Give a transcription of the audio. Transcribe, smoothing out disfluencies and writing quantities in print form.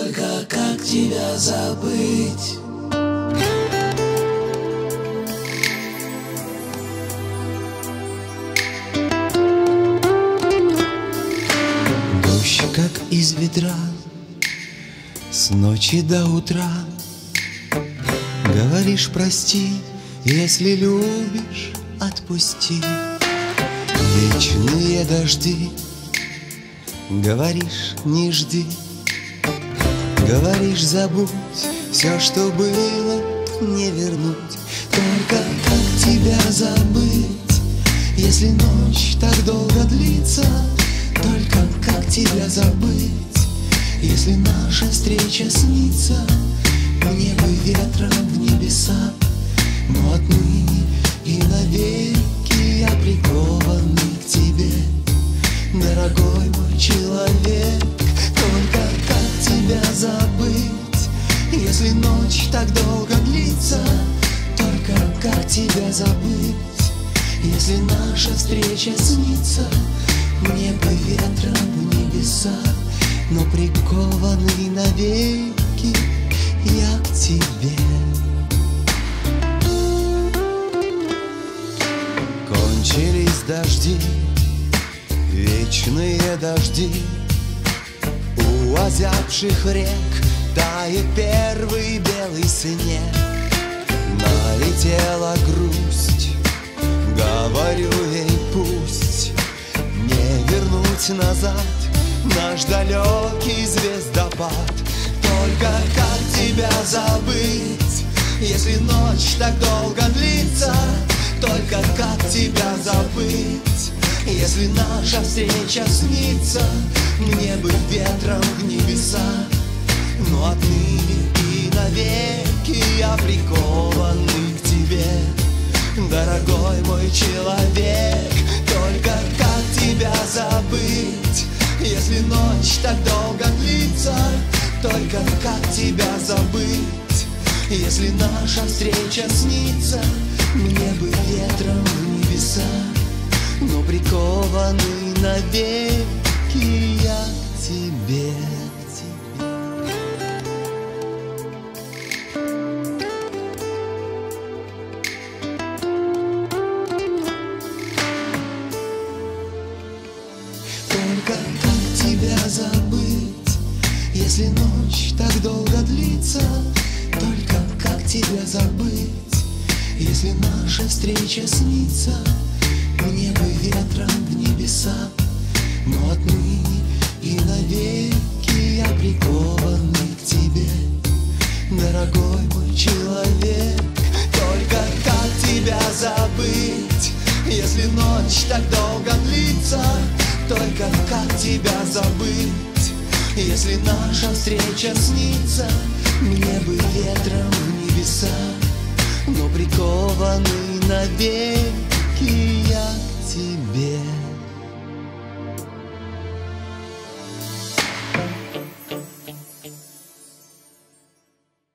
только как тебя забыть. Дождь, как из ведра, с ночи до утра. Говоришь, прости, если любишь, отпусти. Вечные дожди, говоришь, не жди. Говоришь, забудь, все, что было, не вернуть. Только как тебя забыть, если ночь так долго длится? Только как тебя забыть, если наша встреча снится? Мне бы ветром в небеса, но отныне и навеки я прикованный к тебе, дорогой мой человек. Только как тебя забыть, если ночь так долго длится? Только как тебя забыть, если наша встреча снится? Мне бы ветром в небеса, но прикованный навеки я к тебе. Кончились дожди, вечные дожди. У озябших рек тает первый белый снег. Налетела грусть, говорю ей, пусть не вернуть назад наш далекий звездопад. Только как тебя забыть, если ночь так долго длится? Только как тебя забыть, если наша встреча снится? Мне бы ветром в небеса, но отныне и навеки я прикованный к тебе, дорогой мой человек. Только как тебя забыть, если ночь так долго длится? Только как тебя забыть, если наша встреча снится? Мне бы ветром в небеса, но прикованный навеки я к тебе. Только как тебя забыть, если ночь так долго длится? Только как тебя забыть, если наша встреча снится? Мне бы ветром в небеса, но отныне и навеки я прикованный к тебе, дорогой мой человек. Только как тебя забыть, если ночь так долго длится? Только как тебя забыть, если наша встреча снится? Мне бы ветром в небеса, но прикованный навеки